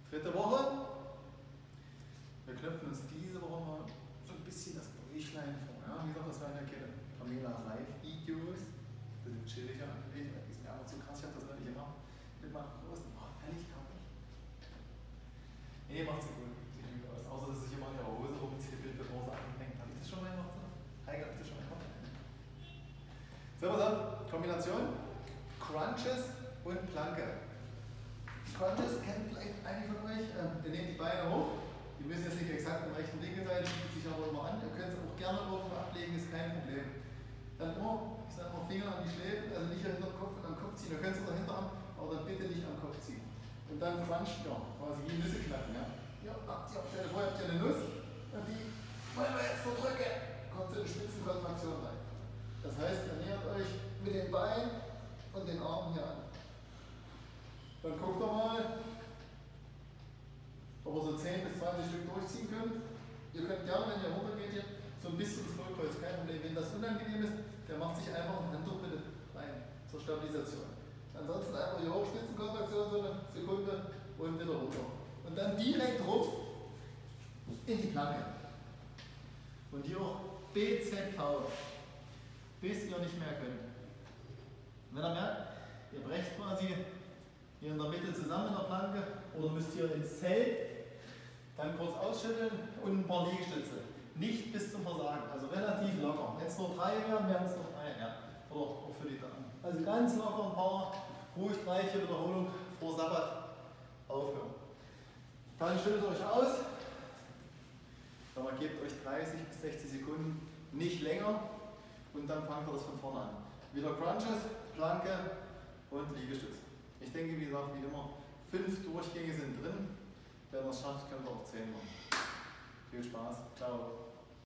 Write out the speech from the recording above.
Dritte Woche. Wir knöpfen uns diese Woche mal so ein bisschen das Bäuchlein vor. Ja? Wie gesagt, das waren ja keine Pamela Reif-Videos. Das sind chilliger angelegt, die sind ja aber zu krass. Ich habe das noch nicht gemacht. Mit meinem großen, völlig kaputt. Nee, macht sie gut. Sieht gut aus. Außer, dass sich immer in ihrer Hose rumzieht, bevor sie anfängt. Habe ich das schon mal gemacht? Heike, habe ich das schon mal gemacht? So, pass auf. Kombination: Crunches und Planke. Crunches kennt vielleicht einige von euch. Ihr nehmt die Beine hoch. Die müssen jetzt nicht exakt im rechten Winkel sein, bietet sich aber immer an. Ihr könnt es auch gerne irgendwo ablegen, ist kein Problem. Dann immer, ich sage immer, Finger an die Schläfen, also nicht hinter den Kopf und am Kopf ziehen. Ihr könnt es auch dahinter haben, aber dann bitte nicht am Kopf ziehen. Und dann cruncht ihr, quasi wie Nüsse knacken. Ja? Hier habt ihr, stell dir vor, ihr habt hier eine Nuss und die wollen wir jetzt verdrücken. Kommt so eine Spitzenkontraktion rein. Das heißt, ihr nähert euch mit den Beinen und den Armen hier an. Dann guckt ihr mal, ob ihr so 10 bis 20 Stück durchziehen könnt. Ihr könnt gerne, wenn ihr runtergeht, hier so ein bisschen ins Vollkreuz, kein Problem. Wenn das unangenehm ist, der macht sich einfach ein Handtuch bitte rein zur Stabilisation. Ansonsten einfach die Hochspitzenkontraktion, so eine Sekunde und wieder runter. Und dann direkt rupf in die Planke. Und hier auch BZV, bis ihr nicht mehr könnt. Und wenn ihr merkt, ihr brecht quasi hier in der Mitte zusammen in der Planke oder müsst ihr ins Zelt, dann kurz ausschütteln und ein paar Liegestütze. Nicht bis zum Versagen, also relativ locker. Wenn es nur 3 wären, wären es noch 3, ja. Oder auch für die Damen. Also ganz locker ein paar, ruhig 3, 4 Wiederholungen vor Sabbat aufhören. Dann schüttelt euch aus, aber gebt euch 30 bis 60 Sekunden, nicht länger, und dann fangt ihr das von vorne an. Wieder Crunches, Planke und Liegestütze. Ich denke, wie gesagt, wie immer, 5 Durchgänge sind drin. Wenn ihr es schafft, könnt ihr auch 10 machen. Viel Spaß. Ciao.